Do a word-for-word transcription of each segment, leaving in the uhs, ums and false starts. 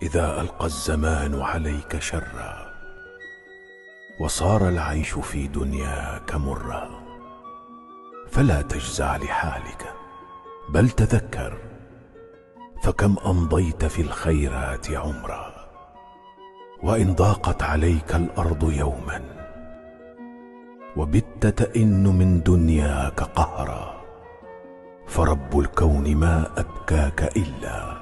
إذا ألقى الزمان عليك شرا وصار العيش في دنياك مرا، فلا تجزع لحالك بل تذكر، فكم أمضيت في الخيرات عمرا. وإن ضاقت عليك الأرض يوما وبت تئن من دنياك قهرا، فرب الكون ما أبكاك إلا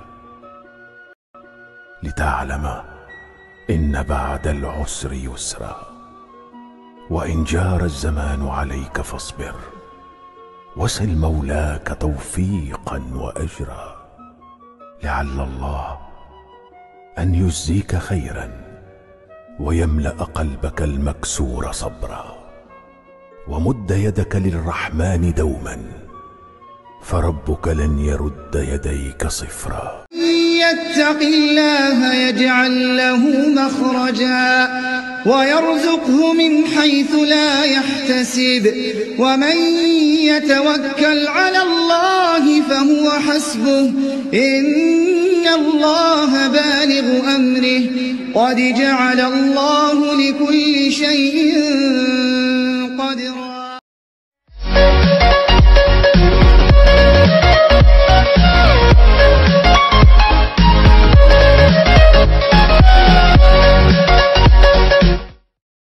لتعلم إن بعد العسر يسرا. وإن جار الزمان عليك فاصبر وسل مولاك توفيقا وأجرا، لعل الله أن يجزيك خيرا ويملأ قلبك المكسور صبرا. ومد يدك للرحمن دوما، فربك لن يرد يديك صفرا. يتق الله يجعل له مخرجا ويرزقه من حيث لا يحتسب، ومن يتوكل على الله فهو حسبه، إن الله بالغ أمره، قد جعل الله لكل شيء قدرا.